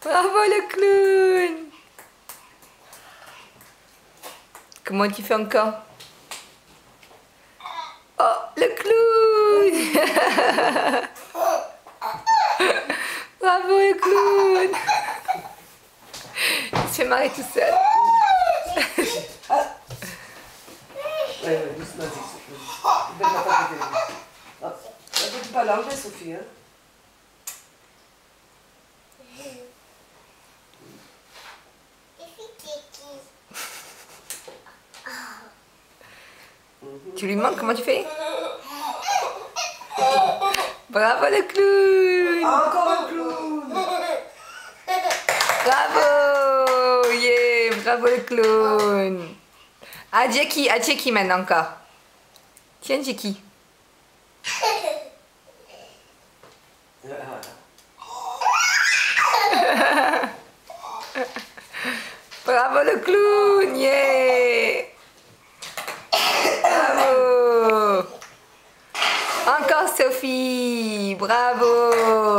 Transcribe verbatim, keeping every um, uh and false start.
Bravo le clown. Comment tu fais encore? Oh, le clown. Bravo le clown. Il se fait marrer tout seul. Ouais, ouais, doucement, doucement. Ne vais pas t'aider. Ne peux pas l'enlever, Sophie. Hein? Tu lui manques, comment tu fais? Bravo le clown. Encore un clown. Bravo. Yeah, bravo le clown. Ah, Jackie, à Jackie maintenant encore. Tiens, Jackie. Bravo le clown, yeah. Bravo. Encore Sophie, bravo.